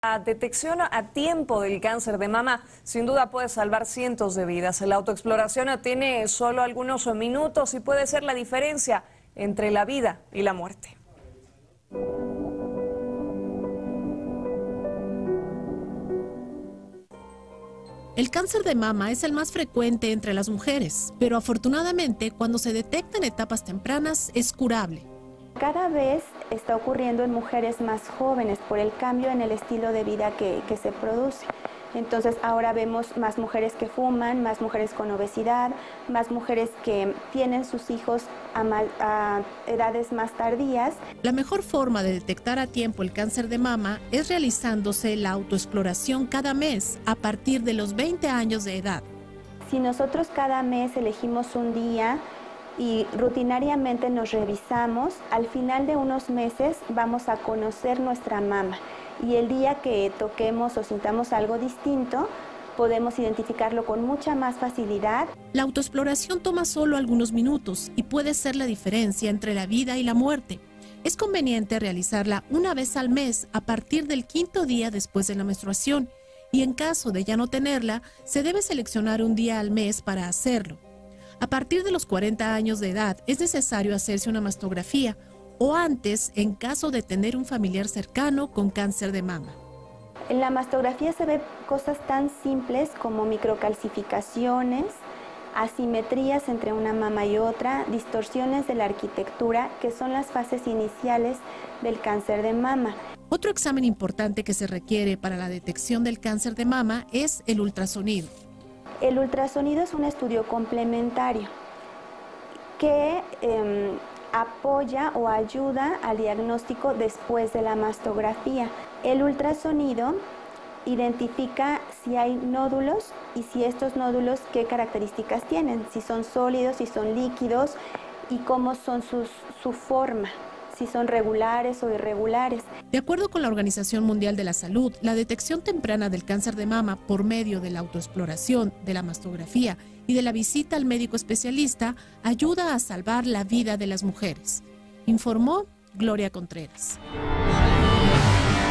La detección a tiempo del cáncer de mama sin duda puede salvar cientos de vidas. La autoexploración tiene solo algunos minutos y puede ser la diferencia entre la vida y la muerte. El cáncer de mama es el más frecuente entre las mujeres, pero afortunadamente cuando se detecta en etapas tempranas es curable. Cada vez está ocurriendo en mujeres más jóvenes por el cambio en el estilo de vida que se produce. Entonces ahora vemos más mujeres que fuman, más mujeres con obesidad, más mujeres que tienen sus hijos a edades más tardías. La mejor forma de detectar a tiempo el cáncer de mama es realizándose la autoexploración cada mes a partir de los 20 años de edad. Si nosotros cada mes elegimos un día y rutinariamente nos revisamos, al final de unos meses vamos a conocer nuestra mama. Y el día que toquemos o sintamos algo distinto, podemos identificarlo con mucha más facilidad. La autoexploración toma solo algunos minutos y puede ser la diferencia entre la vida y la muerte. Es conveniente realizarla una vez al mes a partir del 5º día después de la menstruación y en caso de ya no tenerla, se debe seleccionar un día al mes para hacerlo. A partir de los 40 años de edad es necesario hacerse una mastografía o antes en caso de tener un familiar cercano con cáncer de mama. En la mastografía se ven cosas tan simples como microcalcificaciones, asimetrías entre una mama y otra, distorsiones de la arquitectura, que son las fases iniciales del cáncer de mama. Otro examen importante que se requiere para la detección del cáncer de mama es el ultrasonido. El ultrasonido es un estudio complementario que apoya o ayuda al diagnóstico después de la mastografía. El ultrasonido identifica si hay nódulos y si estos nódulos qué características tienen, si son sólidos, si son líquidos y cómo son su forma, si son regulares o irregulares. De acuerdo con la Organización Mundial de la Salud, la detección temprana del cáncer de mama por medio de la autoexploración, de la mastografía y de la visita al médico especialista ayuda a salvar la vida de las mujeres. Informó Gloria Contreras.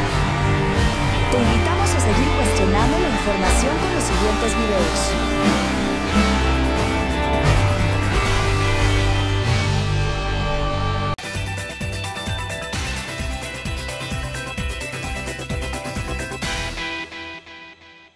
Te invitamos a seguir cuestionando la información con los siguientes videos.